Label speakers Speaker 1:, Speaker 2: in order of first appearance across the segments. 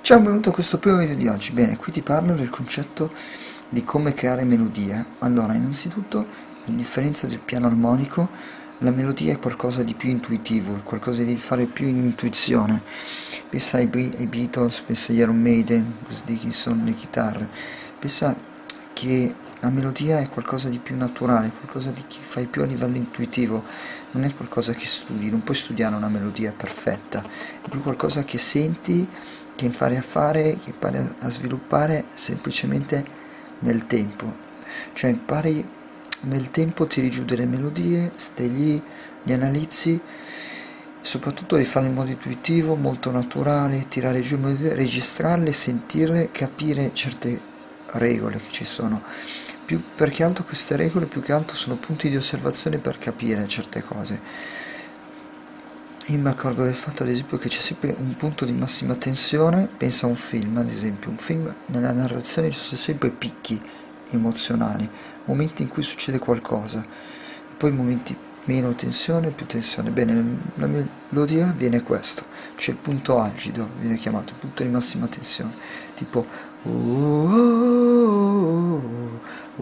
Speaker 1: Ciao, benvenuto a questo primo video di oggi. Bene, qui ti parlo del concetto di come creare melodie. Allora, innanzitutto, a differenza del piano armonico, la melodia è qualcosa di più intuitivo, è qualcosa di fare più in intuizione. Pensa ai Beatles, pensa agli Iron Maiden, Bruce Dickinson, le chitarre. Pensa che la melodia è qualcosa di più naturale, qualcosa di che fai più a livello intuitivo, non è qualcosa che studi, non puoi studiare una melodia perfetta, è più qualcosa che senti, che impari a fare, che impari a sviluppare semplicemente nel tempo. Cioè impari nel tempo, tiri giù delle melodie, stai lì, li analizzi, soprattutto devi farlo in modo intuitivo, molto naturale, tirare giù melodie, registrarle, sentirle, capire certe regole che ci sono. Più perché altro queste regole, più che altro sono punti di osservazione per capire certe cose. Io mi accorgo del fatto, ad esempio, che c'è sempre un punto di massima tensione. Pensa a un film, ad esempio, un film, nella narrazione ci sono sempre picchi emozionali, momenti in cui succede qualcosa, e poi momenti meno tensione, più tensione. Bene, la melodia viene questo, c'è il punto algido, viene chiamato il punto di massima tensione, tipo oh, oh, oh,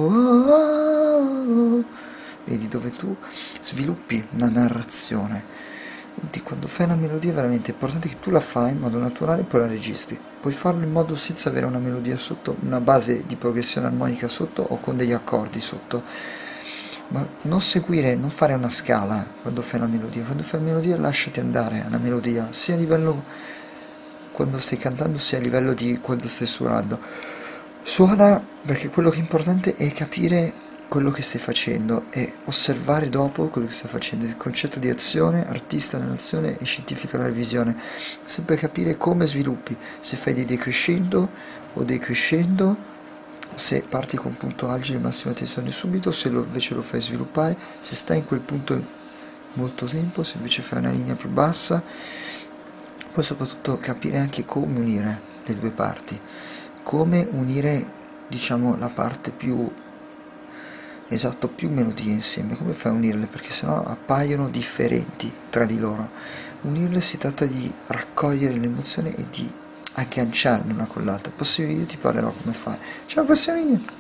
Speaker 1: oh, vedi, dove tu sviluppi una narrazione. Quindi quando fai una melodia è veramente importante che tu la fai in modo naturale e poi la registri. Puoi farlo in modo senza avere una melodia sotto, una base di progressione armonica sotto o con degli accordi sotto. Ma non seguire, non fare una scala quando fai una melodia. Quando fai una melodia lasciati andare alla melodia, sia a livello quando stai cantando sia a livello di quando stai suonando. Suona, perché quello che è importante è capire quello che stai facendo e osservare dopo quello che stai facendo. Il concetto di azione, artista nell'azione e scientifica nella visione. Sempre capire come sviluppi, se fai dei decrescendo o dei crescendo, se parti con un punto algido e massima tensione subito, se invece lo fai sviluppare, se stai in quel punto molto tempo, se invece fai una linea più bassa. Poi soprattutto capire anche come unire le due parti, come unire, diciamo, la parte più, esatto, più melodie insieme, come fai a unirle, perché sennò appaiono differenti tra di loro. Unirle si tratta di raccogliere l'emozione e di agganciarle una con l'altra. Al prossimo video ti parlerò come fare. Ciao, al prossimo video!